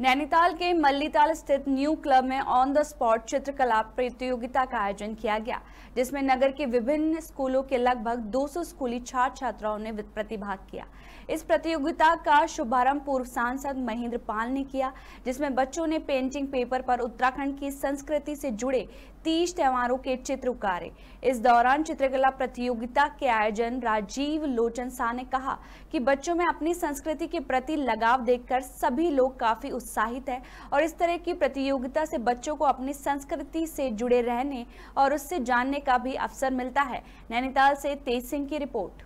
नैनीताल के मल्लीताल स्थित new club में ऑन द स्पॉट चित्रकला प्रतियोगिता का आयोजन किया गया, जिसमें नगर के विभिन्न स्कूलों के लगभग 200 स्कूली छात्र छात्राओं ने प्रतिभाग किया। इस प्रतियोगिता का शुभारंभ पूर्व सांसद महेंद्र पाल ने किया, जिसमें बच्चों ने पेंटिंग पेपर पर उत्तराखंड की संस्कृति से जुड़े 30 त्योहारों के चित्र उकारे। इस दौरान चित्रकला प्रतियोगिता के आयोजन राजीव लोचन शाह ने कहा कि बच्चों में अपनी संस्कृति के प्रति लगाव देखकर सभी लोग काफी उत्साहित है और इस तरह की प्रतियोगिता से बच्चों को अपनी संस्कृति से जुड़े रहने और उससे जानने का भी अवसर मिलता है। नैनीताल से तेज सिंह की रिपोर्ट।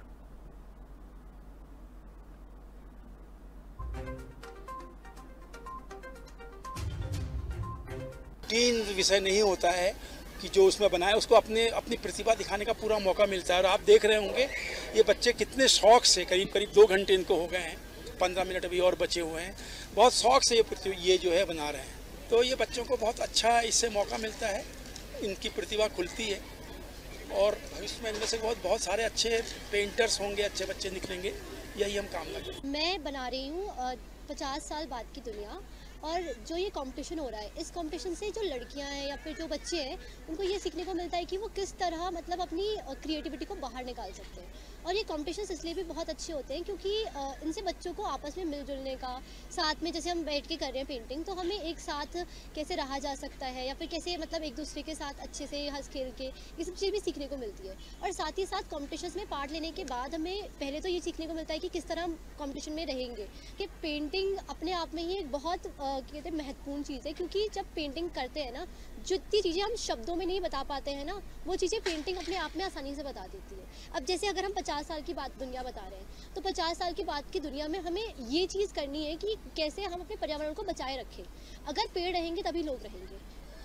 तीन विषय नहीं होता है कि जो उसमें बनाए उसको अपनी प्रतिभा दिखाने का पूरा मौका मिलता है। और आप देख रहे होंगे ये बच्चे कितने शौक से, करीब 2 घंटे इनको हो गए हैं, 15 मिनट अभी और बचे हुए हैं, बहुत शौक से ये जो है बना रहे हैं। तो ये बच्चों को बहुत अच्छा इससे मौका मिलता है, इनकी प्रतिभा खुलती है और भविष्य में इनमें से बहुत सारे अच्छे पेंटर्स होंगे, अच्छे बच्चे निकलेंगे, यही हम कामना करते हैं। मैं बना रही हूँ 50 साल बाद की दुनिया, और जो ये कंपटीशन हो रहा है, इस कंपटीशन से जो लड़कियां हैं या फिर जो बच्चे हैं, उनको ये सीखने को मिलता है कि वो किस तरह मतलब अपनी क्रिएटिविटी को बाहर निकाल सकते हैं। और ये कंपटीशंस इसलिए भी बहुत अच्छे होते हैं क्योंकि इनसे बच्चों को आपस में मिलजुलने का, साथ में जैसे हम बैठ के कर रहे हैं पेंटिंग, तो हमें एक साथ कैसे रहा जा सकता है या फिर कैसे मतलब एक दूसरे के साथ अच्छे से हंस खेल के, ये सब चीज़ें भी सीखने को मिलती है। और साथ ही साथ कॉम्पिटिशन्स में पार्ट लेने के बाद हमें पहले तो ये सीखने को मिलता है कि किस तरह हम कॉम्पिटिशन में रहेंगे, कि पेंटिंग अपने आप में ही एक बहुत कहते हैं महत्वपूर्ण चीज़ है। क्योंकि जब पेंटिंग करते हैं ना, जितनी चीज़ें हम शब्दों में नहीं बता पाते हैं ना, वो चीज़ें पेंटिंग अपने आप में आसानी से बता देती है। अब जैसे अगर हम 50 साल की बात दुनिया बता रहे हैं, तो 50 साल की बात की दुनिया में हमें ये चीज़ करनी है कि कैसे हम अपने पर्यावरण को बचाए रखें। अगर पेड़ रहेंगे तभी लोग रहेंगे।